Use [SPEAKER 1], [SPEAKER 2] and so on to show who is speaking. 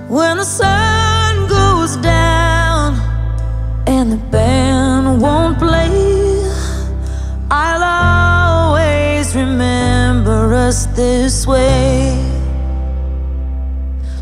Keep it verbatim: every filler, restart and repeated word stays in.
[SPEAKER 1] when the sun goes down and the band won't play, I'll always remember us this way.